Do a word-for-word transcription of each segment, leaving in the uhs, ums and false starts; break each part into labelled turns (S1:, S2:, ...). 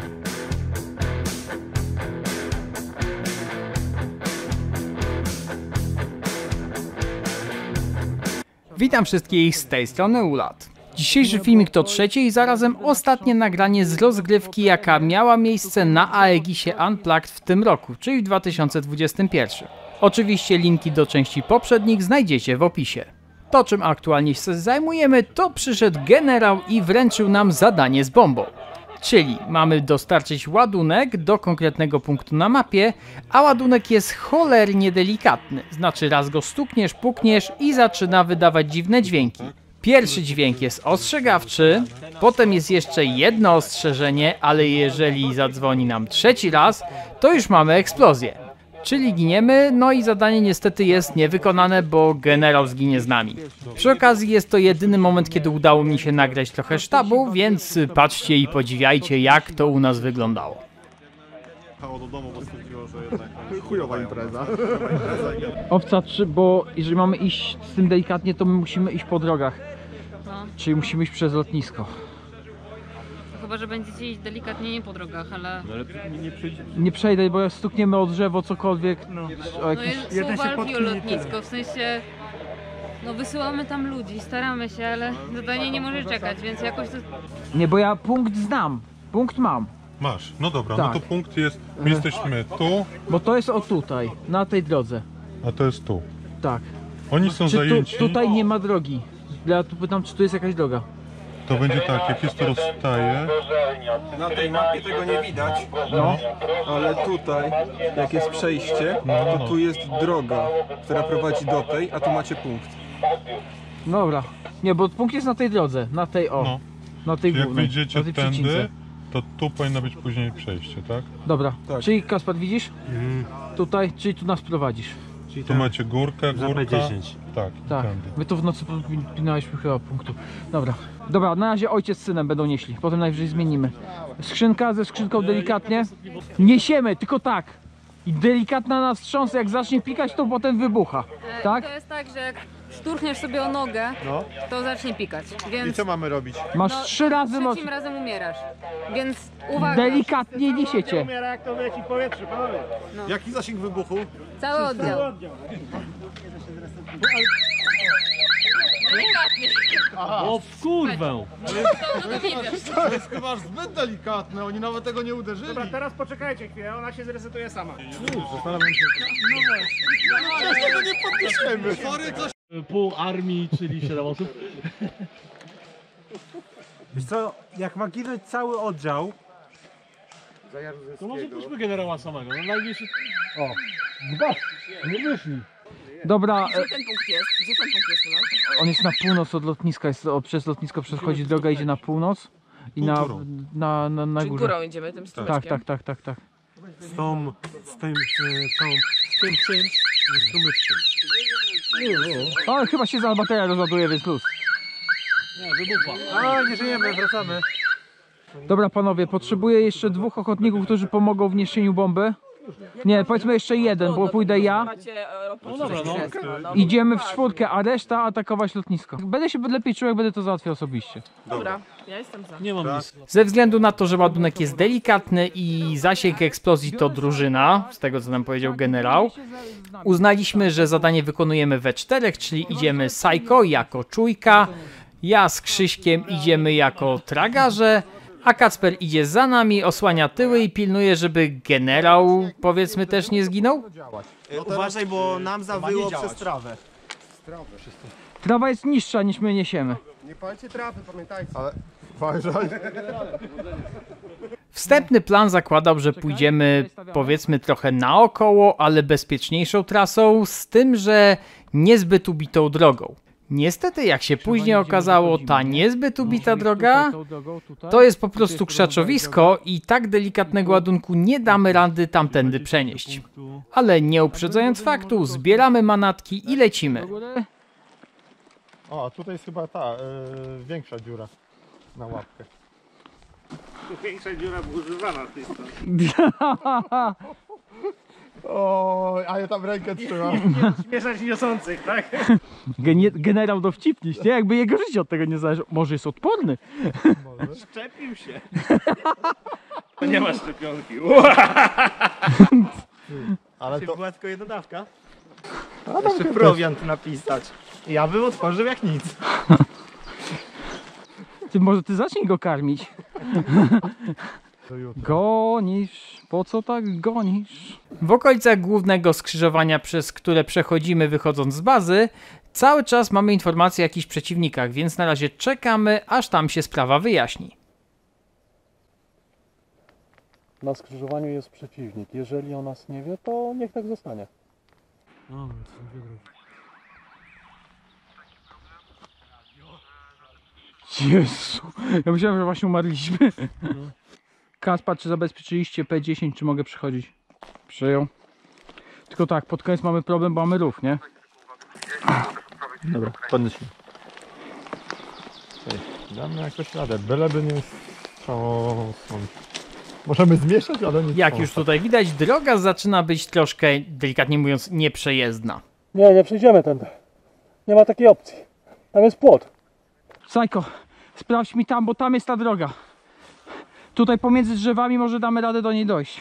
S1: Witam wszystkich z tej strony Ulat. Dzisiejszy filmik to trzecie i zarazem ostatnie nagranie z rozgrywki, jaka miała miejsce na Aegisie Unplugged w tym roku, czyli w dwa tysiące dwudziestym pierwszym. Oczywiście linki do części poprzednich znajdziecie w opisie. To, czym aktualnie się zajmujemy, to przyszedł generał i wręczył nam zadanie z bombą. Czyli mamy dostarczyć ładunek do konkretnego punktu na mapie, a ładunek jest cholernie delikatny. Znaczy raz go stukniesz, pukniesz i zaczyna wydawać dziwne dźwięki. Pierwszy dźwięk jest ostrzegawczy, potem jest jeszcze jedno ostrzeżenie, ale jeżeli zadzwoni nam trzeci raz, to już mamy eksplozję. Czyli giniemy, no i zadanie niestety jest niewykonane, bo generał zginie z nami. Przy okazji jest to jedyny moment, kiedy udało mi się nagrać trochę sztabu, więc patrzcie i podziwiajcie, jak to u nas wyglądało.
S2: Do domu, bo stwierdziło, że jednak chujowa impreza.
S1: Owca trzy, bo jeżeli mamy iść z tym delikatnie, to my musimy iść po drogach.
S3: No.
S1: Czyli musimy iść przez lotnisko.
S3: Chyba, że będziecie iść delikatnie, nie po drogach, ale...
S2: No ale nie przyjdzie.
S1: Nie przejdę, bo jak stukniemy o drzewo, cokolwiek. No, o
S3: No
S1: jakiś...
S3: jest, są walki o lotnisko, w sensie... No wysyłamy tam ludzi, staramy się, ale zadanie nie może czekać, więc jakoś to...
S1: Nie, bo ja punkt znam. Punkt mam.
S4: Masz, no dobra,
S1: Tak.
S4: no to punkt jest, my jesteśmy tu,
S1: Bo to jest o tutaj, na tej drodze.
S4: a to jest tu.
S1: Tak.
S4: Oni są
S1: Czy tu,
S4: zajęci,
S1: tutaj nie ma drogi? Ja tu pytam, czy tu jest jakaś droga.
S4: to będzie tak, jak jest to rozstaje,
S2: Na tej mapie tego nie widać,
S1: No.
S2: ale tutaj, jak jest przejście, to tu jest droga, która prowadzi do tej, a tu macie punkt.
S1: Dobra. Nie, bo punkt jest na tej drodze, na tej o.
S4: no.
S1: Na tej
S4: Jak
S1: głównej,
S4: wyjdziecie
S1: na tej
S4: tędy,
S1: przecince.
S4: to tu powinno być później przejście, tak?
S1: Dobra.
S2: Tak.
S1: Czyli Kaspar widzisz? Tutaj, czyli tu nas prowadzisz.
S4: Tu macie górkę, górka, tak,
S1: Tak.
S4: tędy.
S1: My tu w nocy pilnowaliśmy chyba punktu. Dobra. Dobra, na razie ojciec z synem będą nieśli, potem najwyżej zmienimy. Skrzynka ze skrzynką delikatnie. Niesiemy, tylko tak. I delikatna nas wstrząs, jak zacznie pikać, to potem wybucha. Tak?
S3: To jest tak, że jak szturchniesz sobie o nogę,
S2: No.
S3: to zacznie pikać,
S2: I
S3: więc...
S2: co mamy robić?
S1: Masz
S3: no,
S1: trzy razy moc.
S3: trzecim razem umierasz, więc uwaga,
S1: Delikatnie niesiecie.
S5: Umiera jak to leci w powietrzu, panowie.
S2: Jaki zasięg wybuchu?
S3: cały oddział. Delikatnie.
S5: O kurwę!
S3: To nie wiesz.
S2: To jest chyba aż zbyt delikatne, oni nawet tego nie uderzyli.
S5: Dobra, teraz poczekajcie chwilę, ona się zresetuje sama.
S2: Przecież tego nie podniesiemy. Sorry, coś...
S5: Pół armii, czyli siedem osób.
S6: Wiesz co, jak ma ginąć cały oddział,
S5: To może puśćmy generała samego, no najmniejszy...
S6: o, zobacz, nie wyszli.
S1: Dobra, e,
S3: Gdzie ten punkt jest? Gdzie ten punkt jest, Ula?
S1: on jest na północ od lotniska, jest, o, przez lotnisko przechodzi droga, idzie na północ i na, na, na, na
S3: Czyli
S1: górze.
S3: górą idziemy, tym
S1: Tak,
S3: strumyczkiem.
S1: tak, tak, tak, tak.
S6: Z tą, z tym, e, tą, z tym czymś, nie strumyczkiem.
S1: O, chyba się za bateria rozładuje, więc luz.
S5: Nie, wybuchła.
S6: A, nie żyjemy, wracamy.
S1: Dobra panowie, potrzebuję jeszcze dwóch ochotników, którzy pomogą w niesieniu bomby. Nie, powiedzmy jeszcze jeden, bo pójdę ja.
S5: No dobra, no.
S1: Idziemy w czwórkę, a reszta atakować lotnisko. Będę się lepiej czuł, jak będę to załatwiał osobiście.
S3: Dobra, ja jestem za.
S5: Nie mam nic.
S1: Ze względu na to, że ładunek jest delikatny i zasięg eksplozji to drużyna, z tego co nam powiedział generał, uznaliśmy, że zadanie wykonujemy we czterech, czyli idziemy Psycho jako czujka, ja z Krzyśkiem idziemy jako tragarze, a Kacper idzie za nami, osłania tyły i pilnuje, żeby generał, powiedzmy, też nie zginął.
S6: Uważaj, bo nam zawyło przez trawę.
S1: Trawa jest niższa niż my niesiemy.
S2: Nie palcie trafy, pamiętajcie. Ale... Uważaj.
S1: Wstępny plan zakładał, że pójdziemy, powiedzmy, trochę naokoło, ale bezpieczniejszą trasą, z tym, że niezbyt ubitą drogą. Niestety, jak się później okazało, ta niezbyt ubita droga to jest po prostu krzaczowisko i tak delikatnego ładunku nie damy rady tamtędy przenieść. Ale nie uprzedzając faktu, zbieramy manatki i lecimy.
S2: O, tutaj jest chyba ta, yy, większa dziura na łapkę.
S5: Tu większa dziura używana z tej strony.
S2: O, a ja tam rękę trzymam.
S5: Śmieszać niosących, tak?
S1: Gen generał dowcipniś, nie? Jakby jego życie od tego nie zależy. Może jest odporny.
S5: Szczepił się. Nie ma szczepionki.
S6: Ale to była tylko jedna dawka. A tam jeszcze prowiant napisać. Ja bym otworzył jak nic.
S1: Ty może ty zacznij go karmić. Gonisz, po co tak gonisz? W okolicach głównego skrzyżowania, przez które przechodzimy wychodząc z bazy, cały czas mamy informacje o jakichś przeciwnikach, więc na razie czekamy, aż tam się sprawa wyjaśni.
S7: Na skrzyżowaniu jest przeciwnik. Jeżeli o nas nie wie, to niech tak zostanie.
S1: Jezu, ja myślałem, że właśnie umarliśmy. Kaspar, czy zabezpieczyliście P dziesięć, czy mogę przychodzić? Przyjął. Tylko tak, pod koniec mamy problem, bo mamy rów, nie?
S6: Dobra, podnieśmy. Damy jakąś radę, byleby nie wstrząsnąć. Możemy zmieszać, ale nie
S1: Jak już tutaj widać, droga zaczyna być troszkę, delikatnie mówiąc, nieprzejezdna.
S7: Nie, nie przejdziemy tędy. Nie ma takiej opcji. Tam jest płot.
S1: Sajko, sprawdź mi tam, bo tam jest ta droga. Tutaj pomiędzy drzewami może damy radę do niej dojść.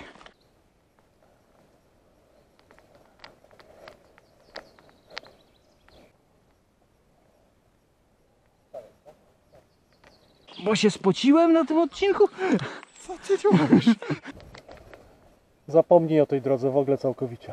S1: Bo się spociłem na tym odcinku?
S7: Co ty tu mówisz? Zapomnij o tej drodze w ogóle całkowicie.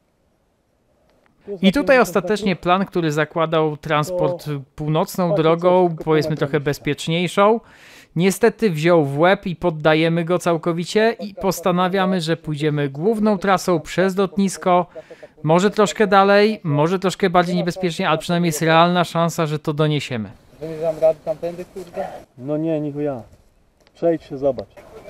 S1: I tutaj ostatecznie plan, który zakładał transport północną drogą, powiedzmy trochę bezpieczniejszą, niestety wziął w łeb i poddajemy go całkowicie i postanawiamy, że pójdziemy główną trasą przez lotnisko, może troszkę dalej, może troszkę bardziej niebezpiecznie, ale przynajmniej jest realna szansa, że to doniesiemy.
S8: Będziesz dam rady tamtędy, kurde?
S7: No nie, nichu ja. Przejdź się, zobacz.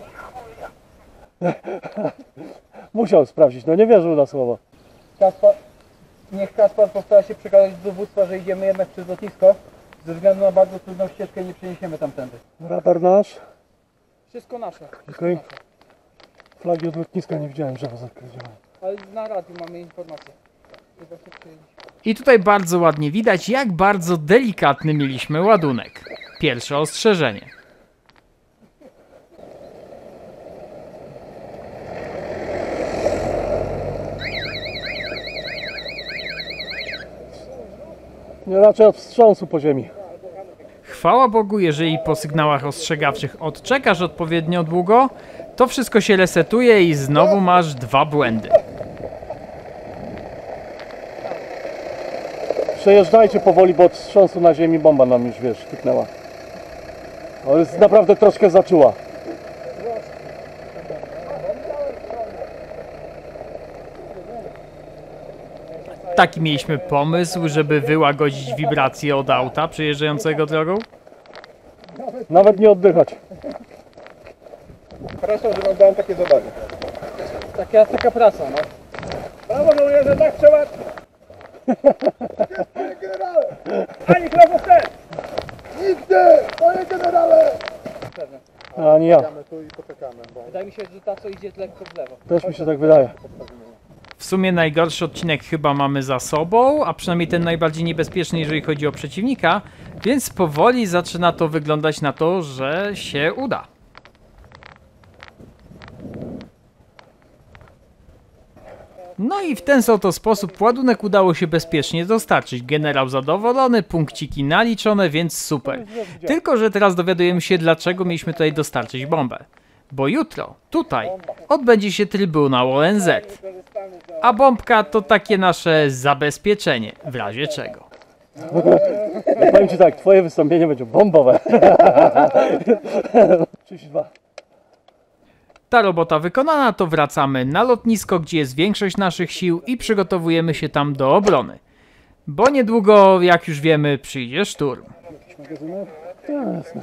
S7: Musiał sprawdzić, no nie wierzył na słowo.
S8: Kaspar, niech Kaspar postara się przekazać do dowództwa, że idziemy jednak przez lotnisko. Ze względu na bardzo trudną ścieżkę nie przeniesiemy tamtędy.
S7: Radar nasz.
S8: Wszystko nasze.
S7: Okej. Flagi od lotniska nie widziałem, że was odkrywają.
S8: Ale na radiu mamy informację. Chyba się przyjęliśmy.
S1: I tutaj bardzo ładnie widać, jak bardzo delikatny mieliśmy ładunek. Pierwsze ostrzeżenie.
S7: Nie raczej od wstrząsu po ziemi.
S1: Chwała Bogu, jeżeli po sygnałach ostrzegawczych odczekasz odpowiednio długo, to wszystko się resetuje i znowu masz dwa błędy.
S7: Przejeżdżajcie powoli, bo od wstrząsu na ziemi bomba nam już, wiesz, tyknęła. Ale jest naprawdę troszkę zaczęła.
S1: Taki mieliśmy pomysł, żeby wyłagodzić wibracje od auta przejeżdżającego drogą.
S7: Nawet nie oddychać.
S2: Przepraszam, że wam dałem takie zadanie.
S8: Taka, taka praca, no.
S2: Brawo, żołnierze, tak trzeba! Panie generale! Ani kroku wstecz! Nigdy! Panie generale!
S7: A nie ja.
S8: Wydaje mi się, że ta co idzie lekko w lewo.
S7: Też mi się tak wydaje.
S1: W sumie najgorszy odcinek chyba mamy za sobą, a przynajmniej ten najbardziej niebezpieczny, jeżeli chodzi o przeciwnika, więc powoli zaczyna to wyglądać na to, że się uda. No i w ten oto sposób ładunek udało się bezpiecznie dostarczyć. Generał zadowolony, punkciki naliczone, więc super. Tylko że teraz dowiadujemy się, dlaczego mieliśmy tutaj dostarczyć bombę. Bo jutro, tutaj, odbędzie się Trybunał O N Z. A bombka to takie nasze zabezpieczenie, w razie czego.
S7: Ja powiem ci tak, twoje wystąpienie będzie bombowe. trzydzieści dwa.
S1: Ta robota wykonana, to wracamy na lotnisko, gdzie jest większość naszych sił i przygotowujemy się tam do obrony. Bo niedługo, jak już wiemy, przyjdzie szturm.
S7: Jasne.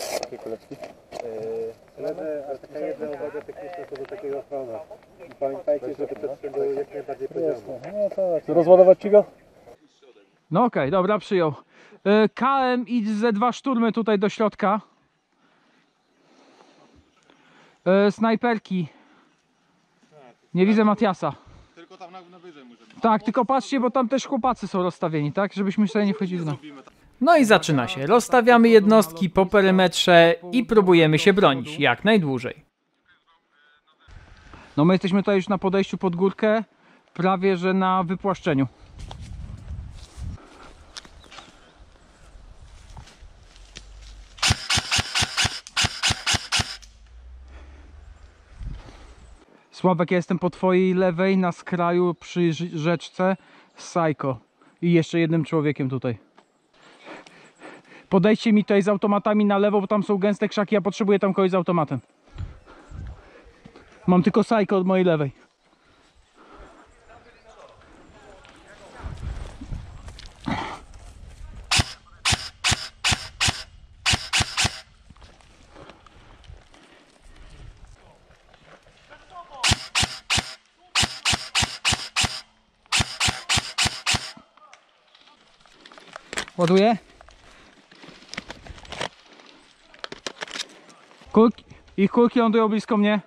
S6: Ale taka jedna uwaga techniczna co do takiego ochrona. Pamiętajcie, żeby to było jak najbardziej poziomo.
S7: No tak. Rozładować ci go?
S1: No okej, okay, dobra, przyjął. Yy, K M i ze dwa szturmy tutaj do środka. Yy, snajperki. Nie widzę Matiasa.
S2: Tylko tam na, na wyżej możemy.
S1: Tak, tylko patrzcie, bo tam też chłopacy są rozstawieni, tak? Żebyśmy sobie nie wchodzili na... No i zaczyna się. Rozstawiamy jednostki po perymetrze i próbujemy się bronić jak najdłużej. No my jesteśmy tutaj już na podejściu pod górkę, prawie że na wypłaszczeniu. Sławek, ja jestem po twojej lewej na skraju przy rzeczce z Psycho i jeszcze jednym człowiekiem tutaj. Podejdźcie mi tutaj z automatami na lewo, bo tam są gęste krzaki, ja potrzebuję tam kogoś z automatem. Mam tylko Psycho od mojej lewej. Ładuję. Kulki, ich kulki lądują blisko mnie.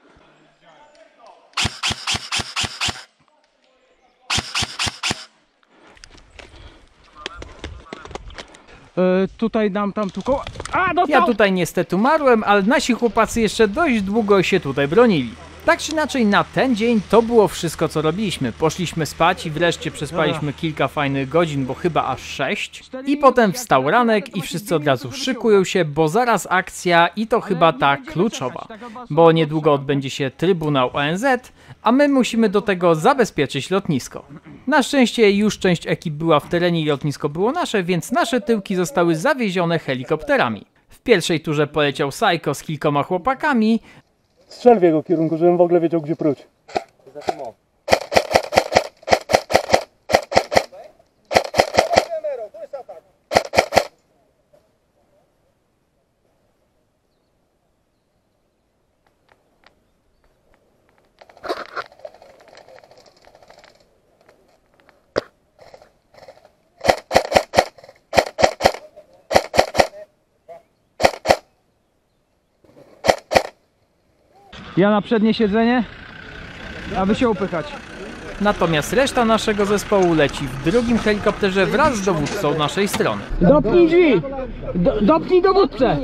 S1: Yy, tutaj dam tam tu koło. A, dostał! Ja tutaj niestety umarłem, ale nasi chłopacy jeszcze dość długo się tutaj bronili. Tak czy inaczej, na ten dzień to było wszystko, co robiliśmy. Poszliśmy spać i wreszcie przespaliśmy kilka fajnych godzin, bo chyba aż sześć. I potem wstał ranek i wszyscy od razu szykują się, bo zaraz akcja i to chyba ta kluczowa. Bo niedługo odbędzie się Trybunał O N Z, a my musimy do tego zabezpieczyć lotnisko. Na szczęście już część ekip była w terenie i lotnisko było nasze, więc nasze tyłki zostały zawiezione helikopterami. W pierwszej turze poleciał Psycho z kilkoma chłopakami.
S7: Strzel w jego kierunku, żebym w ogóle wiedział, gdzie pruć.
S1: Ja na przednie siedzenie, a wy się upychać. Natomiast reszta naszego zespołu leci w drugim helikopterze wraz z dowódcą naszej strony. Dopnij drzwi! Do, dopnij dowódcę!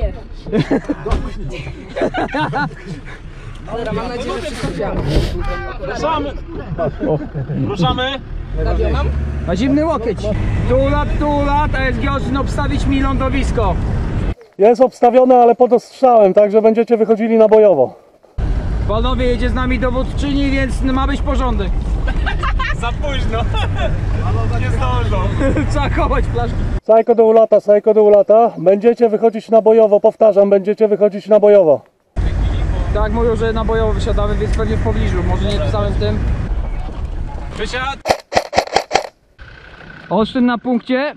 S5: Dobra, mam nadzieję, że wszystko działa. Ruszamy! Ruszamy!
S1: Na zimny łokieć! Tu lat, tu lat, a jest Giosyn obstawić mi lądowisko.
S7: Jest obstawione, ale pod ostrzałem, także będziecie wychodzili na bojowo.
S1: Panowie, jedzie z nami dowódczyni, więc ma być porządek.
S5: Za późno! Nie zdążą!
S1: Trzeba chować flaszki.
S7: Psycho do ulata, Psycho do ulata. Będziecie wychodzić na bojowo, powtarzam, będziecie wychodzić na bojowo.
S1: Tak, mówią, że na bojowo wysiadamy, więc pewnie w pobliżu, może nie w całym tym.
S5: Wysiad!
S1: Olsztyn na punkcie.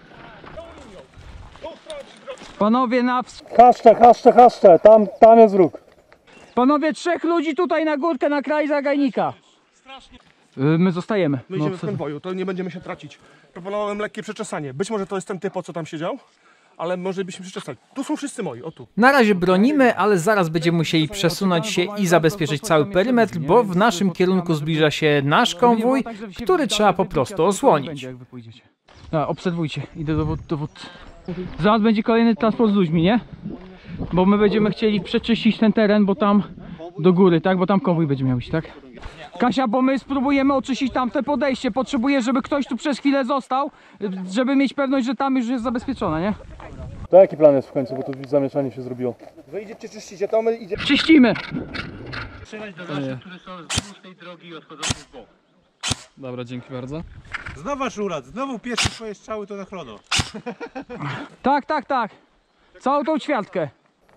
S1: Panowie na...
S7: Haszcze, haszcze, haszcze, tam, tam jest wróg.
S1: Panowie, trzech ludzi tutaj na górkę, na kraj zagajnika. My zostajemy.
S5: My idziemy w konwoju, to nie będziemy się tracić. Proponowałem lekkie przeczesanie. Być może to jest ten typ, o co tam siedział, ale może byśmy przeczesali. Tu są wszyscy moi, o tu.
S1: Na razie bronimy, ale zaraz będziemy musieli przesunąć się i zabezpieczyć cały perymetr, bo w naszym kierunku zbliża się nasz konwój, który trzeba po prostu osłonić. No, obserwujcie, idę do dowódcy. Zaraz będzie kolejny transport z ludźmi, nie? Bo my będziemy chcieli przeczyścić ten teren, bo tam do góry, tak? Bo tam konwój będzie miał iść, tak? Kasia, bo my spróbujemy oczyścić tamte podejście. Potrzebuję, żeby ktoś tu przez chwilę został, żeby mieć pewność, że tam już jest zabezpieczone, nie?
S7: To jaki plan jest w końcu, bo tu zamieszanie się zrobiło?
S5: Wy idziecie, czyścicie to, my idziemy.
S1: Czyścimy!
S6: Strzelać do naszych, którzy są z tej drogi i odchodzący w bok.
S9: Dobra, dzięki bardzo.
S6: Znowu Szurat, znowu pierwsze swoje strzały to na chrono.
S1: Tak, tak, tak. Całą tą ćwiartkę.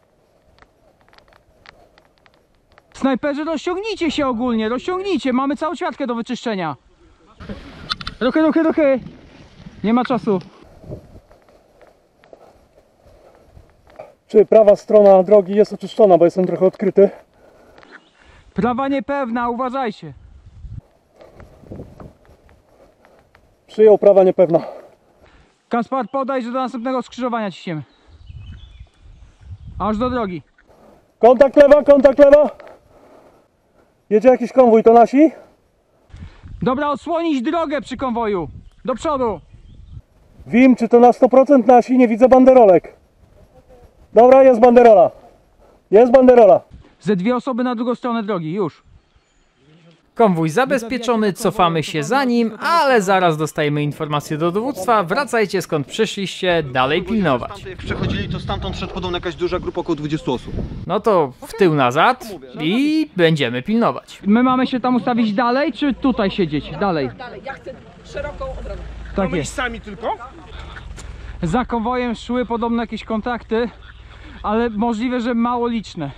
S1: Snajperzy, rozciągnijcie się ogólnie, rozciągnijcie. Mamy całą ćwiartkę do wyczyszczenia. Ruchy, ruchy, ruchy. Nie ma czasu.
S7: Czy prawa strona drogi jest oczyszczona, bo jestem trochę odkryty?
S1: Prawa niepewna, uważajcie.
S7: Przyjął, prawa niepewna.
S1: Kaspar, podaj, że do następnego skrzyżowania ciśniemy. Aż do drogi.
S7: Kontakt lewa, kontakt lewa. Jedzie jakiś konwój, to nasi?
S1: Dobra, odsłonić drogę przy konwoju. Do przodu.
S7: Wim, czy to na sto procent nasi? Nie widzę banderolek. Dobra, jest banderola. Jest banderola.
S1: Ze dwie osoby na drugą stronę drogi, już. Konwój zabezpieczony, cofamy się za nim, ale zaraz dostajemy informację do dowództwa, wracajcie skąd przyszliście, dalej pilnować.
S10: Jak przechodzili, to stamtąd szedł podobno jakaś duża grupa, około dwudziestu osób.
S1: No to w tył nazad i będziemy pilnować.
S8: My mamy się tam ustawić dalej, czy tutaj siedzieć? Dalej.
S11: Dalej, ja chcę szeroką obronę.
S8: Tak
S5: Mamy
S8: jest.
S5: iść sami tylko?
S8: Za konwojem szły podobno jakieś kontakty, ale możliwe, że mało liczne.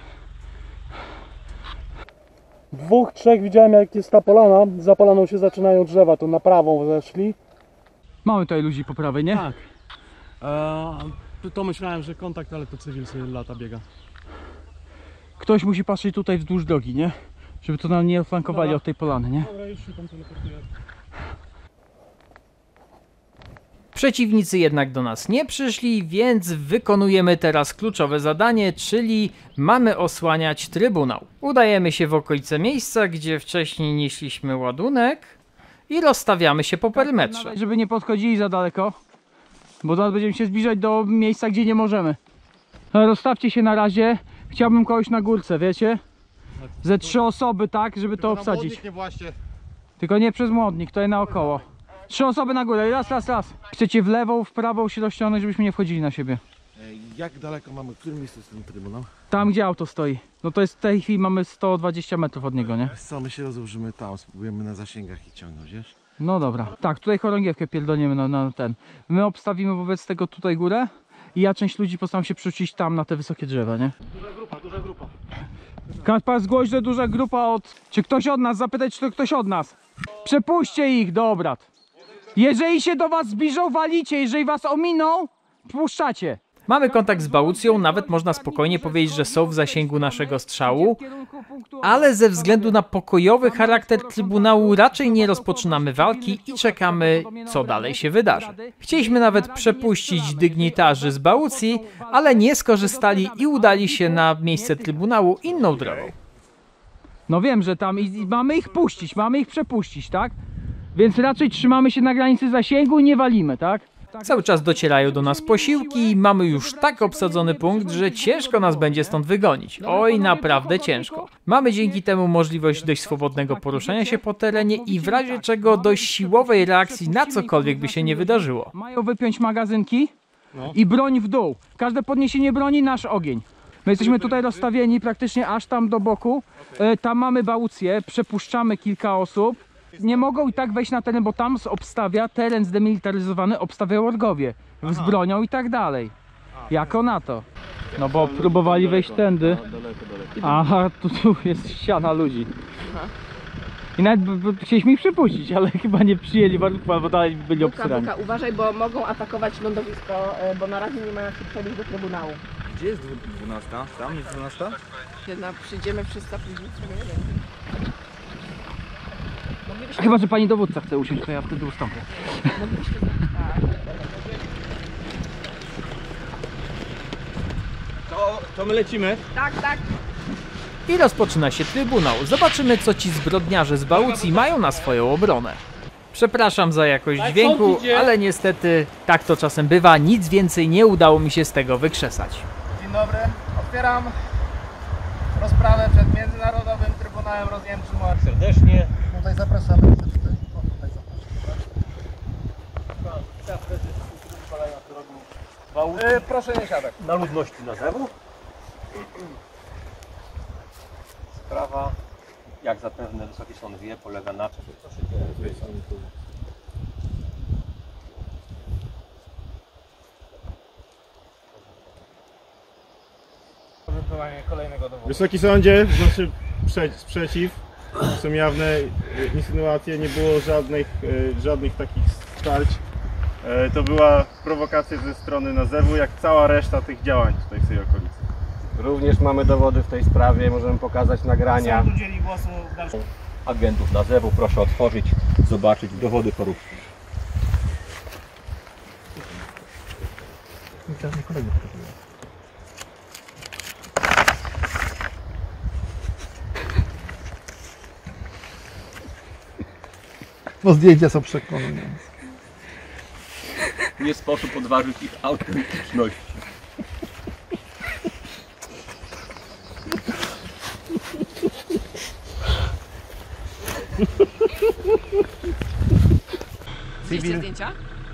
S7: Dwóch, trzech widziałem, jak jest ta polana. Za polaną się zaczynają drzewa, tu na prawą zeszli.
S8: Mamy tutaj ludzi po prawej, nie?
S7: Tak. Eee, to myślałem, że kontakt, ale to cywil sobie lata biega.
S8: Ktoś musi patrzeć tutaj wzdłuż drogi, nie? Żeby to nam nie flankowali od tej polany, nie?
S7: Dobra, już się tam teleportuję.
S1: Przeciwnicy jednak do nas nie przyszli, więc wykonujemy teraz kluczowe zadanie, czyli mamy osłaniać Trybunał. Udajemy się w okolice miejsca, gdzie wcześniej nieśliśmy ładunek i rozstawiamy się po perymetrze.
S8: Żeby nie podchodzili za daleko, bo zaraz będziemy się zbliżać do miejsca, gdzie nie możemy. No, rozstawcie się na razie. Chciałbym kogoś na górce, wiecie? Ze trzy osoby, tak, żeby to obsadzić. Tylko nie przez młodnik, to jest naokoło. Trzy osoby na górę, raz, raz, raz. Chcecie w lewą, w prawą się rozciągnąć, żebyśmy nie wchodzili na siebie.
S12: Jak daleko mamy, w którym miejscu jest ten trybunał?
S8: Tam, gdzie auto stoi. No to jest w tej chwili mamy sto dwadzieścia metrów od niego, nie?
S12: Co, my się rozłożymy tam, spróbujemy na zasięgach i ciągnąć, wiesz?
S8: No dobra. Tak, tutaj chorągiewkę pierdolniemy na, na ten. My obstawimy wobec tego tutaj górę i ja część ludzi postaram się przerzucić tam na te wysokie drzewa, nie?
S5: Duża grupa, duża grupa.
S8: Kaspar, zgłoś, że duża grupa od... Czy ktoś od nas? Zapytać, czy to ktoś od nas. Przepuśćcie ich, dobra. Jeżeli się do was zbliżą, walicie. Jeżeli was ominą, puszczacie.
S1: Mamy kontakt z Bałucją, nawet można spokojnie powiedzieć, że są w zasięgu naszego strzału, ale ze względu na pokojowy charakter Trybunału raczej nie rozpoczynamy walki i czekamy, co dalej się wydarzy. Chcieliśmy nawet przepuścić dygnitarzy z Bałucji, ale nie skorzystali i udali się na miejsce Trybunału inną drogą.
S8: No wiem, że tam i, i mamy ich puścić, mamy ich przepuścić, tak? Więc raczej trzymamy się na granicy zasięgu i nie walimy, tak?
S1: Cały czas docierają do nas posiłki i mamy już tak obsadzony punkt, że ciężko nas będzie stąd wygonić. Oj, naprawdę ciężko. Mamy dzięki temu możliwość dość swobodnego poruszania się po terenie i w razie czego dość siłowej reakcji na cokolwiek by się nie wydarzyło.
S8: Mają wypiąć magazynki i broń w dół. Każde podniesienie broni, nasz ogień. My jesteśmy tutaj rozstawieni praktycznie aż tam do boku. Tam mamy Bałucję, przepuszczamy kilka osób. Nie mogą i tak wejść na teren, bo tam obstawia teren zdemilitaryzowany, obstawiają orgowie z bronią i tak dalej. Jako na to. No bo próbowali wejść tędy. Aha, tu, tu jest ściana ludzi. I nawet b, b, chcieliśmy ich przepuścić, ale chyba nie przyjęli warunków, albo dalej byli obsrani.
S11: Buka, uważaj, bo mogą atakować lądowisko, bo na razie nie ma jak się przebić do Trybunału.
S10: Gdzie jest dwunasta? Tam jest dwunasta?
S11: Kiedy przyjdziemy wszyscy, a później nie wiem.
S8: Chyba, że pani dowódca chce usiąść, to ja wtedy ustąpię.
S5: To, to my lecimy.
S11: Tak, tak.
S1: I rozpoczyna się Trybunał. Zobaczymy, co ci zbrodniarze z Bałucji mają na swoją obronę. Przepraszam za jakość dźwięku, ale niestety tak to czasem bywa. Nic więcej nie udało mi się z tego wykrzesać.
S13: Dzień dobry. Otwieram rozprawę przed Międzynarodowym Trybunałem Rozjemczym.
S5: Serdecznie.
S13: Tutaj zapraszamy. Tutaj, tutaj zapraszamy. Yy, proszę nie siadać.
S5: Na ludności na zewu. Sprawa, jak zapewne Wysoki Sąd wie, polega na czym? Co się dzieje?
S13: Kolejnego dowodu.
S14: Wysoki Sądzie, znaczy sprzeciw, są jawne insynuacje, nie było żadnych, żadnych takich starć. To była prowokacja ze strony Nazewu, jak cała reszta tych działań tutaj w tej okolicy.
S15: Również mamy dowody w tej sprawie, możemy pokazać nagrania.
S13: Sąd udzieli głosu w dalszym...
S5: Agentów Nazewu proszę otworzyć, zobaczyć dowody korupcji.
S16: Bo zdjęcia są przekonujące.
S5: Nie sposób podważyć ich autentyczności.
S11: Widzieliście zdjęcia?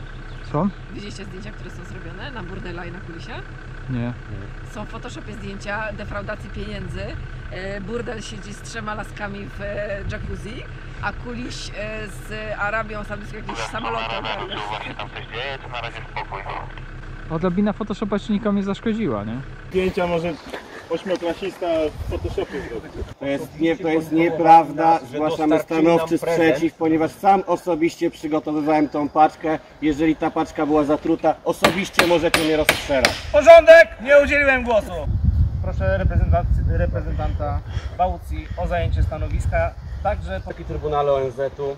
S8: Co?
S11: Widzieliście zdjęcia, które są zrobione na burdela i na kulisie?
S8: Nie.
S11: Są w Photoshopie zdjęcia defraudacji pieniędzy. E, Burdel siedzi z trzema laskami w e, jacuzzi, a kuliś e, z Arabią Saudyjską jakimś samolotem.
S6: Tam coś dzieje, to na razie spokój.
S8: Odrobina Photoshopa jeszcze nikomu nie zaszkodziła, nie?
S14: Zdjęcia może ośmioklasista w Photoshopie zrobić.
S15: To jest, nie, to jest nieprawda, zgłaszamy stanowczy sprzeciw, ponieważ sam osobiście przygotowywałem tą paczkę. Jeżeli ta paczka była zatruta, osobiście możecie mnie rozstrzelać.
S13: Porządek! Nie udzieliłem głosu! Proszę reprezentanta Bałcji o zajęcie stanowiska, także...
S15: Taki Trybunale O N Z-u,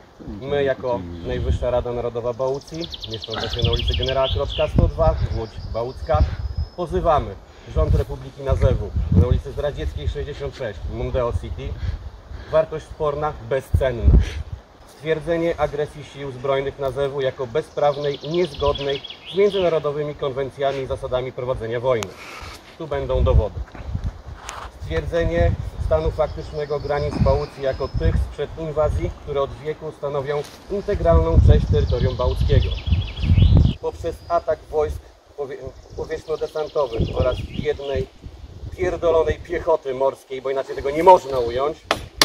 S15: my jako Najwyższa Rada Narodowa Bałucji, mieszcząca się na ulicy Generała Kroczka sto dwa, Łódź Bałucka, pozywamy rząd Republiki Nazewu na ulicy Zdradzieckiej sześćdziesiąt sześć, Mondeo City. Wartość sporna, bezcenna. Stwierdzenie agresji sił zbrojnych Nazewu jako bezprawnej i niezgodnej z międzynarodowymi konwencjami i zasadami prowadzenia wojny. Tu będą dowody. Stwierdzenie stanu faktycznego granic Bałucji jako tych sprzed inwazji, które od wieku stanowią integralną część terytorium bałuckiego. Poprzez atak wojsk powietrzno-desantowych oraz jednej pierdolonej piechoty morskiej, bo inaczej tego nie można ująć.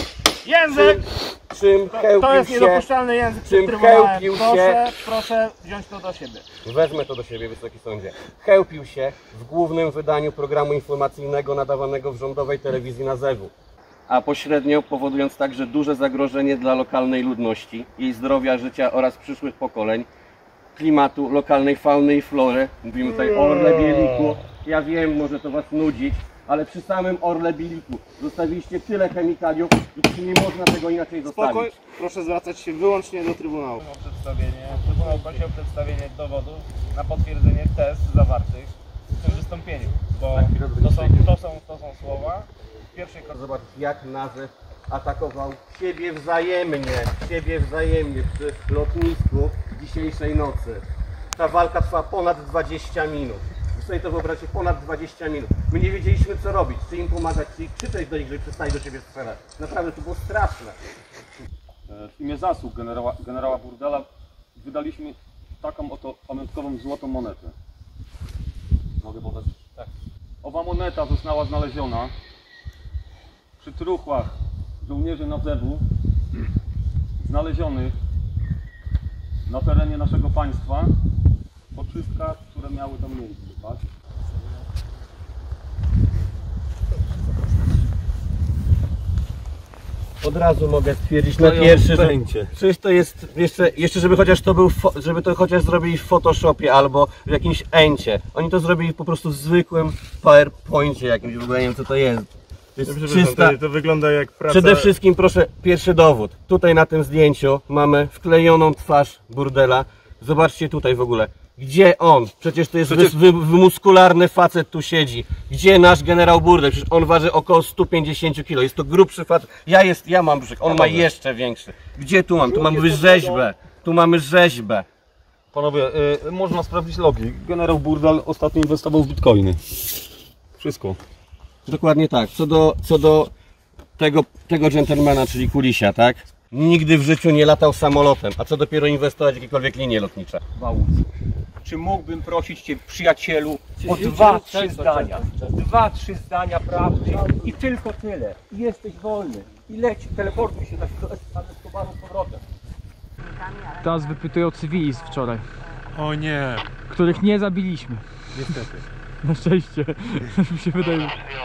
S13: Język!
S15: Czym, czym chełpił
S13: to jest
S15: się,
S13: niedopuszczalny język
S15: czym
S13: przed Trybunałem.
S15: chełpił
S13: Proszę,
S15: się,
S13: proszę wziąć to do siebie.
S15: Wezmę to do siebie, Wysoki Sądzie. Chełpił się w głównym wydaniu programu informacyjnego nadawanego w rządowej telewizji Nazewu, a pośrednio powodując także duże zagrożenie dla lokalnej ludności, jej zdrowia, życia oraz przyszłych pokoleń, klimatu, lokalnej fauny i flory. Mówimy tutaj o orle bieliku. Ja wiem, może to was nudzić, ale przy samym orle bieliku zostawiliście tyle chemikaliów i czy nie można tego inaczej zostawić.
S14: Spokój, proszę zwracać się wyłącznie do Trybunału.
S13: O przedstawienie, Trybunał prosi o przedstawienie dowodów na potwierdzenie tez zawartych w tym wystąpieniu, bo to są, to są, to są słowa w pierwszej...
S15: Zobacz, jak Nazew atakował siebie wzajemnie, siebie wzajemnie przy lotnisku dzisiejszej nocy. Ta walka trwa ponad dwadzieścia minut. Wy sobie to wyobraźcie, ponad dwadzieścia minut. My nie wiedzieliśmy, co robić, czy im pomagać, czy krzyczeć do nich, żeby przestali do siebie strzelać. Naprawdę to było straszne.
S17: W imię zasług generała, generała Burdela wydaliśmy taką oto pamiątkową złotą monetę. Mogę podać? Tak. Owa moneta została znaleziona przy truchłach żołnierzy Nazewu znalezionych na terenie naszego państwa po czystkach, które miały tam miejsce. Tak?
S15: Od razu mogę stwierdzić na pierwszy, że przecież to jest jeszcze, jeszcze żeby chociaż to był, żeby to chociaż zrobili w Photoshopie albo w jakimś encie. Oni to zrobili po prostu w zwykłym PowerPoincie jakimś, w ogóle nie wiem co to jest. To, jest czysta...
S14: to, to wygląda jak praca...
S15: Przede wszystkim proszę, pierwszy dowód. Tutaj na tym zdjęciu mamy wklejoną twarz Burdela. Zobaczcie tutaj w ogóle. Gdzie on? Przecież to jest Przecież... wy, wy, muskularny facet tu siedzi. Gdzie nasz generał Burdel? Przecież on waży około sto pięćdziesiąt kilo. Jest to grubszy facet. Ja, jest, ja mam brzuch, on ma jeszcze większy. Gdzie tu mam? Tu mamy rzeźbę. Tu mamy rzeźbę.
S17: Panowie, y, można sprawdzić logi. Generał Burdel ostatnio inwestował w bitcoiny. Wszystko.
S15: Dokładnie tak. Co do, co do tego, tego dżentelmena, czyli Kulisia, tak? Nigdy w życiu nie latał samolotem, a co dopiero inwestować w jakiekolwiek linie lotnicze.
S18: Czy mógłbym prosić Cię, przyjacielu, o dwa, trzy zdania. Dwa, trzy zdania prawdy i tylko tyle. I jesteś wolny. I leć, teleportuj się do Escobaru z powrotem.
S8: Teraz wypytuję o cywili z wczoraj.
S5: O nie.
S8: Których nie zabiliśmy.
S5: Niestety.
S8: Na szczęście. Mi się wydaje.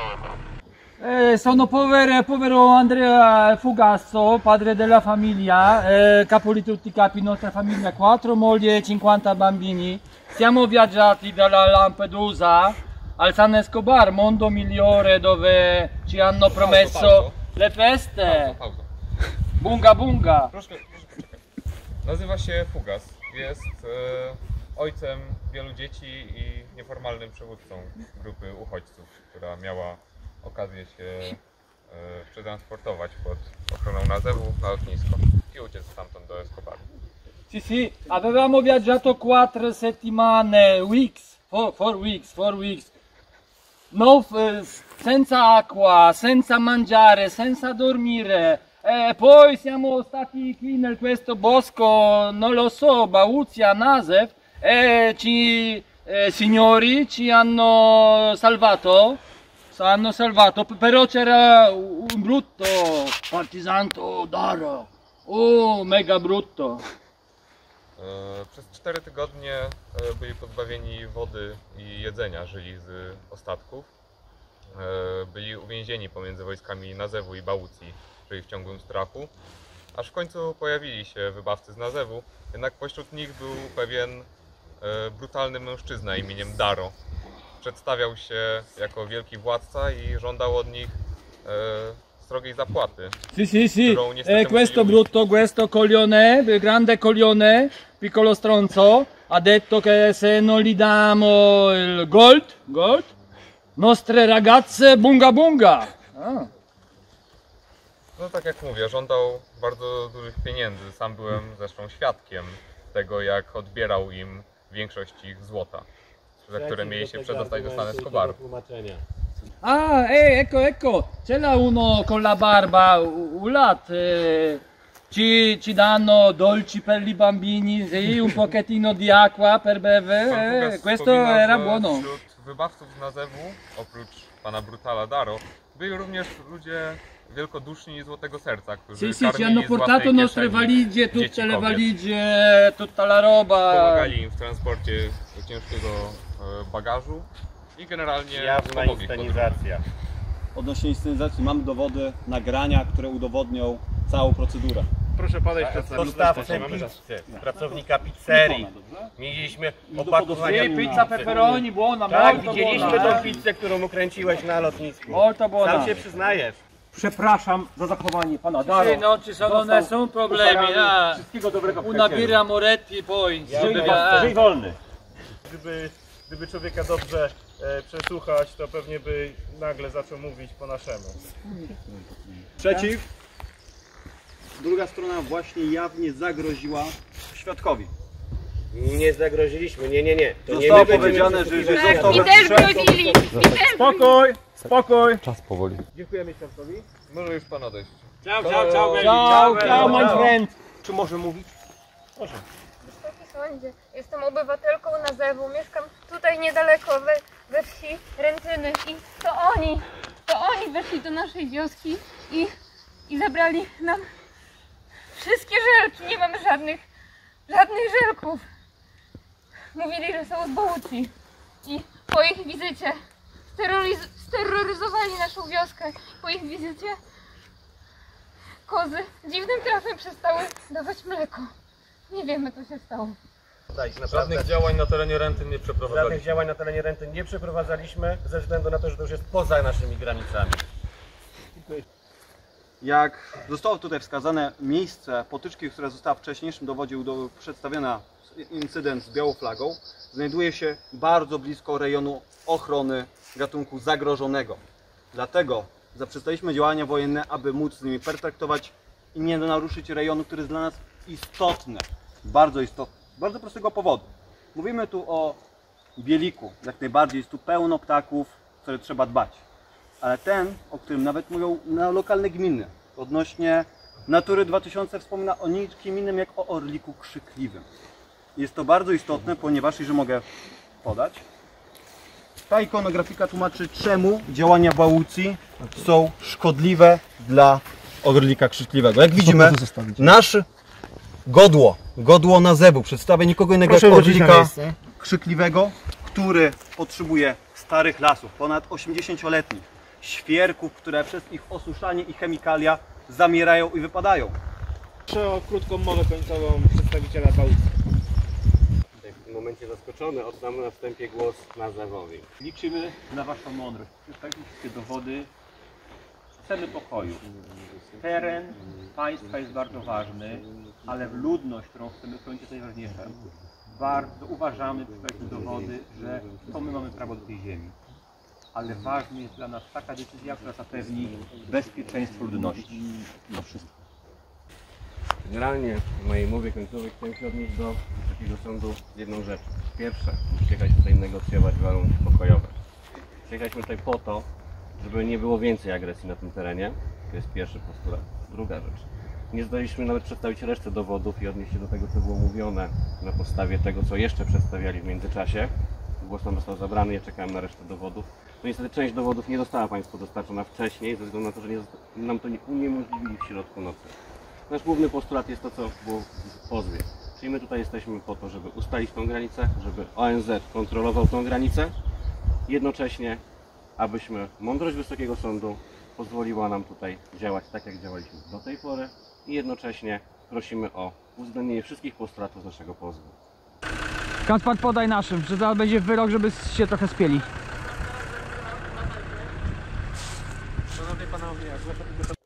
S19: Eh, sono povero, povero Andrea Fugasso, padre della famiglia, eh, capo di tutti i capi, nostra famiglia, quattro mogli e cinquanta bambini. Siamo viaggiati dalla Lampedusa al San Escobar, mondo migliore dove ci hanno promesso pauza, pauza. le feste. Pauza, pauza. Bunga bunga.
S20: Troszkę, troszkę czekaj. Nazywa się Fugas. Jest e, ojcem wielu dzieci i nieformalnym przywódcą grupy uchodźców, która miała okazję się e, przetransportować pod ochroną Nazewu na lotnisko i uciec stamtąd do Escobaru.
S19: Sì, sì, avevamo viaggiato quattro settimane, weeks, four, four weeks, four weeks. No, senza acqua, senza mangiare, senza dormire. E poi siamo stati qui nel questo bosco, non lo so, Bauzia, Nazev, e ci eh, signori ci hanno salvato, hanno salvato, però c'era un brutto partisanto Daro, oh mega brutto.
S20: E, Przez cztery tygodnie e, byli pozbawieni wody i jedzenia, żyli z ostatków. E, Byli uwięzieni pomiędzy wojskami Nazewu i Bałucji, czyli w ciągłym strachu. Aż w końcu pojawili się wybawcy z Nazewu, jednak pośród nich był pewien e, brutalny mężczyzna imieniem Daro. Przedstawiał się jako wielki władca i żądał od nich e, srogiej zapłaty.
S19: Sì, sì, sì,
S20: którą niestety
S19: e questo
S20: musieli
S19: brutto, questo coglione, grande coglione, piccolo stronzo, ha detto che se non gli diamo il gold, gold, nostre ragazze bunga bunga. Ah.
S20: No tak jak mówię, żądał bardzo dużych pieniędzy. Sam byłem zresztą świadkiem tego, jak odbierał im większość ich złota, za które mieli się przedostać do San Escobaru.
S19: Ah, eh, ecco, ecco, c'è là uno con la barba, Ulat, eh, ci, ci danno dolci per i bambini, sì, un pochettino di acqua per bere, eh, questo era buono.
S20: Wśród wybawców z Nazewu, oprócz pana Brutala Daro, byli również ludzie wielkoduszni i złotego serca, którzy
S19: Sì, sì, ci
S20: karmili
S19: hanno
S20: z
S19: portato
S20: własnej
S19: nostre
S20: kieszeni
S19: valigie,
S20: dzieci
S19: tutte le
S20: kobiet.
S19: valigie, tutta la roba.
S20: Pomagali im w transporcie ciężkiego e, bagażu i generalnie
S13: Jawna
S20: pomogli w
S13: inscenizacja.
S10: Odnośnie inscenizacji mamy dowody, nagrania, które udowodnią całą procedurę.
S14: Proszę podejść
S13: Tak,
S14: przed
S13: dostawcę pizzy, pracownika pizzerii. Mieliśmy opakowania
S19: Sì, pizza pepperoni, buona,
S13: Tak,
S19: molto
S13: widzieliśmy
S19: buona,
S13: tą
S19: eh.
S13: pizzę, którą ukręciłeś na lotnisku.
S19: Molto buona.
S13: Sam się przyznajesz.
S18: Przepraszam za zachowanie pana Daro.
S19: Sì, non ci sono
S18: Został
S19: nessun problemi,
S18: ukarany.
S19: ah.
S18: Wszystkiego dobrego w
S19: Una
S18: Krakowie.
S19: birra Moretti poi.
S18: Żyj,
S19: Dobbiamo-
S18: żyj wolny.
S14: Gdyby, gdyby człowieka dobrze e, przesłuchać, to pewnie by nagle zaczął mówić po naszemu.
S10: Przeciw. Druga strona właśnie jawnie zagroziła świadkowi.
S13: Nie zagroziliśmy, nie, nie, nie. To nie
S10: Zostało
S13: my będziemy
S10: powiedziane, że jeżeli
S13: przesłuchiwać.
S10: został
S3: Mi też grozili! Mi też
S14: Spokój, spokój.
S20: Czas powoli.
S14: Dziękujemy świadkowi.
S20: Może już pan odejść.
S19: Ciao, ciao, ciao, belli,
S18: Ciao,
S19: ciao,
S18: ciao,
S19: belli.
S18: my friend. Czy może mówić?
S21: Wysoki sądzie, jestem obywatelką Nazewu, mieszkam tutaj niedaleko we, we wsi Ręcyny i
S3: To oni, to oni weszli do naszej wioski i, i zabrali nam wszystkie żelki. Nie mamy żadnych, żadnych żelków. Mówili, że są z Bałucji i po ich wizycie steroryz- steroryzowali naszą wioskę. Po ich wizycie kozy dziwnym trafem przestały dawać mleko. Nie wiemy, co się stało.
S13: Tak, naprawdę
S17: Żadnych działań na terenie Rętyn nie przeprowadzaliśmy.
S13: Żadnych działań na terenie Rętyn nie przeprowadzaliśmy ze względu na to, że to już jest poza naszymi granicami.
S10: Jak zostało tutaj wskazane miejsce potyczki, która została w wcześniejszym dowodzie udo- przedstawiona, incydent z białą flagą, znajduje się bardzo blisko rejonu ochrony gatunku zagrożonego. Dlatego zaprzestaliśmy działania wojenne, aby móc z nimi pertraktować i nie naruszyć rejonu, który jest dla nas istotny, bardzo istotny, z bardzo prostego powodu. Mówimy tu o bieliku, jak najbardziej jest tu pełno ptaków, które trzeba dbać. Ale ten, o którym nawet mówią na lokalne gminy, odnośnie Natury dwa tysiące wspomina o nikim innym jak o orliku krzykliwym. Jest to bardzo istotne, ponieważ, jeżeli mogę podać, ta ikonografika tłumaczy, czemu działania Bałucji są szkodliwe dla orlika krzykliwego. Jak widzimy, nasz godło, godło Nazewu przedstawia nikogo innego
S14: Proszę
S10: jak
S14: wrócić na
S10: orlika
S14: miejsce.
S10: krzykliwego, który potrzebuje starych lasów, ponad osiemdziesięcioletnich, świerków, które przez ich osuszanie i chemikalia zamierają i wypadają.
S14: Proszę o krótką mowę końcową przedstawiciela Bałucji.
S15: W tym momencie zaskoczony oddam na wstępie głos Nazewowi.
S18: Liczymy na waszą mądrość. Przedstawić wszystkie dowody. Chcemy pokoju. Teren państwa jest bardzo ważny, ale ludność, którą chcemy chronić, jest najważniejsza. Bardzo uważamy, przedstawić dowody, że to my mamy prawo do tej ziemi. Ale ważna jest dla nas taka decyzja, która zapewni bezpieczeństwo ludności. No wszystko.
S15: Generalnie w mojej mowie końcowej chciałem się odnieść do takiego sądu z jedną rzeczą. Pierwsze, przyjechaliśmy tutaj negocjować warunki pokojowe. Przyjechaliśmy tutaj po to, żeby nie było więcej agresji na tym terenie. To jest pierwszy postulat. Druga rzecz. Nie zdaliśmy nawet przedstawić reszty dowodów i odnieść się do tego, co było mówione na podstawie tego, co jeszcze przedstawiali w międzyczasie. Głos nam został zabrany, ja czekałem na resztę dowodów. No niestety część dowodów nie została Państwu dostarczona wcześniej, ze względu na to, że nie, nam to nie uniemożliwili w środku nocy. Nasz główny postulat jest to, co było w pozwie. Czyli my tutaj jesteśmy po to, żeby ustalić tą granicę, żeby O N Z kontrolował tą granicę, jednocześnie, abyśmy mądrość Wysokiego Sądu pozwoliła nam tutaj działać tak, jak działaliśmy do tej pory i jednocześnie prosimy o uwzględnienie wszystkich postulatów z naszego pozwu.
S8: Kaspar, podaj naszym, że zaraz będzie wyrok, żeby się trochę spieli.
S13: Szanowni panowie, jak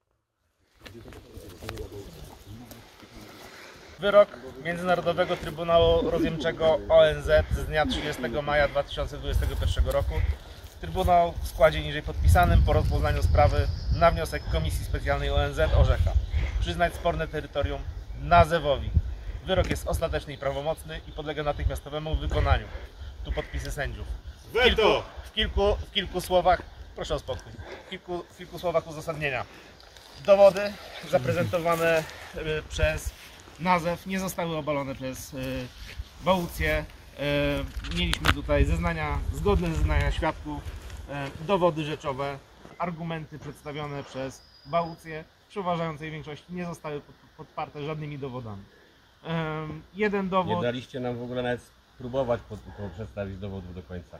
S13: wyrok Międzynarodowego Trybunału Rozjemczego O N Z z dnia trzydziestego maja dwa tysiące dwudziestego pierwszego roku. Trybunał w składzie niżej podpisanym po rozpoznaniu sprawy na wniosek Komisji Specjalnej O N Z orzeka przyznać sporne terytorium Nazewowi. Wyrok jest ostateczny i prawomocny i podlega natychmiastowemu wykonaniu. Tu podpisy sędziów. W kilku, w kilku, w kilku słowach, proszę o spokój, w kilku, w kilku słowach uzasadnienia. Dowody zaprezentowane przez Nazew nie zostały obalone przez Bałucję. Mieliśmy tutaj zeznania, zgodne zeznania świadków, dowody rzeczowe, argumenty przedstawione przez Bałucję w przeważającej większości nie zostały podparte żadnymi dowodami. Jeden dowód...
S15: Nie daliście nam w ogóle nawet spróbować pod, pod przedstawić dowodów do końca.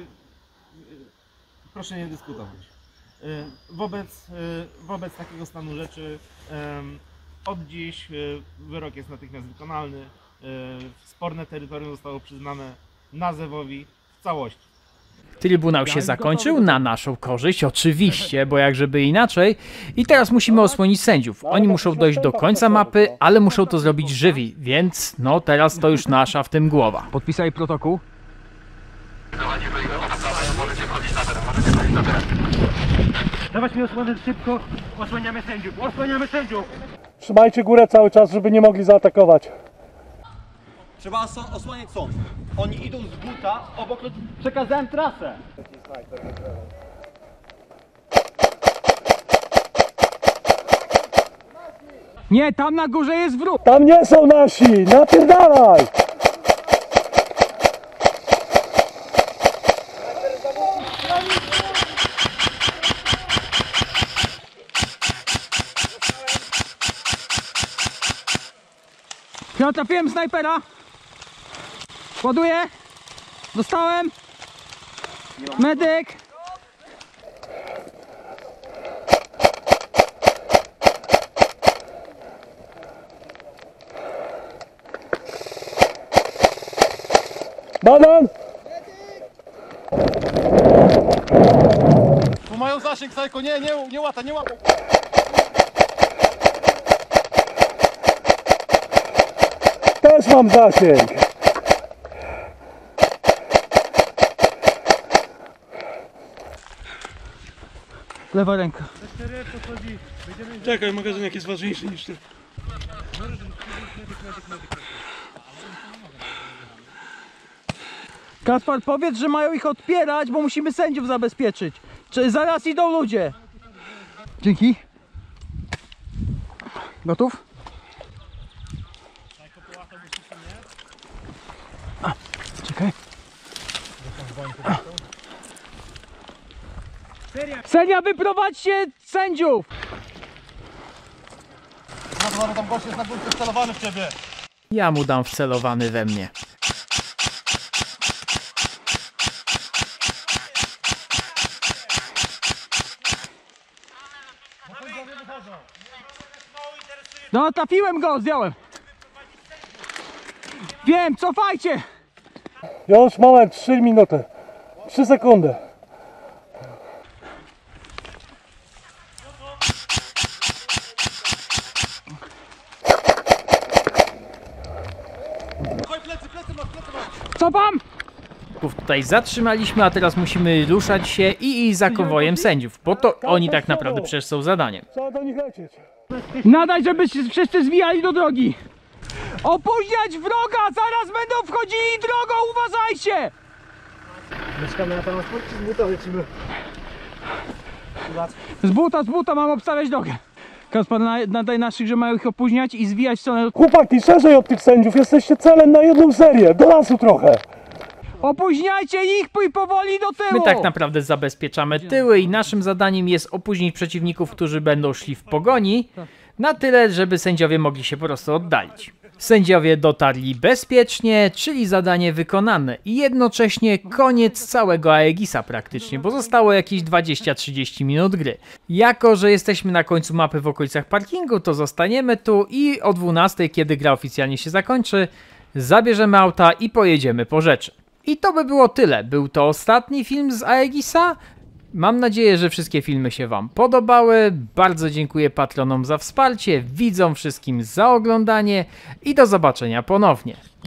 S13: Proszę nie dyskutować. Wobec, wobec takiego stanu rzeczy od dziś wyrok jest natychmiast wykonalny. Sporne terytorium zostało przyznane Nazewowi w całości.
S1: Trybunał się zakończył na naszą korzyść, oczywiście, bo jak żeby inaczej. I teraz musimy osłonić sędziów. Oni muszą dojść do końca mapy, ale muszą to zrobić żywi, więc no teraz to już nasza w tym głowa.
S8: Podpisali protokół.
S18: Dawać mi osłonę szybko, osłaniamy sędziów, osłaniamy sędziów!
S7: Trzymajcie górę cały czas, żeby nie mogli zaatakować.
S10: Trzeba osłaniać sąd. Oni idą z buta, obok przekazałem trasę.
S8: Nie, tam na górze jest wróg!
S7: Tam nie są nasi! Napierdalaj!
S8: Ja trafiłem snajpera. Ładuję. Dostałem. Medyk.
S7: Banan!
S16: Tu mają zasięg, Sajko, nie, nie, nie łata, nie łata.
S7: Też mam zasięg.
S8: Lewa ręka.
S5: Czekaj, magazynek jest ważniejszy niż ty.
S8: Kaspar, powiedz, że mają ich odpierać, bo musimy sędziów zabezpieczyć. Czy zaraz idą ludzie. Dzięki. Gotów? A, czekaj. Seria, wyprowadźcie sędziów!
S16: No, tam gość jest na górce wcelowany w ciebie.
S1: Ja mu dam wcelowany we mnie.
S8: No, trafiłem go, zdjąłem. Wiem, cofajcie!
S7: Już, moment, trzy minuty. trzy sekundy.
S8: Cofam!
S1: Tutaj zatrzymaliśmy, a teraz musimy ruszać się i iść za konwojem sędziów, bo to oni tak naprawdę przecież są zadaniem.
S7: Trzeba do nich lecieć.
S8: Nadaj, żeby się wszyscy zwijali do drogi! Opóźniać wroga! Zaraz będą wchodzili drogą! Uważajcie!
S6: Mieszkamy na transporcie, z buta lecimy.
S8: Z buta, z buta mam obstawiać drogę. Kaspar, nadaj naszych, że mają ich opóźniać i zwijać w stronę...
S7: Chłopaki, szerzej od tych sędziów, jesteście celem na jedną serię, do lasu trochę.
S8: Opóźniajcie ich i powoli do tyłu!
S1: My tak naprawdę zabezpieczamy tyły i naszym zadaniem jest opóźnić przeciwników, którzy będą szli w pogoni, na tyle, żeby sędziowie mogli się po prostu oddalić. Sędziowie dotarli bezpiecznie, czyli zadanie wykonane i jednocześnie koniec całego Aegisa praktycznie, bo zostało jakieś dwadzieścia trzydzieści minut gry. Jako że jesteśmy na końcu mapy w okolicach parkingu, to zostaniemy tu i o dwunastej, kiedy gra oficjalnie się zakończy, zabierzemy auta i pojedziemy po rzeczy. I to by było tyle. Był to ostatni film z Aegisa. Mam nadzieję, że wszystkie filmy się wam podobały. Bardzo dziękuję patronom za wsparcie, widzom wszystkim za oglądanie i do zobaczenia ponownie.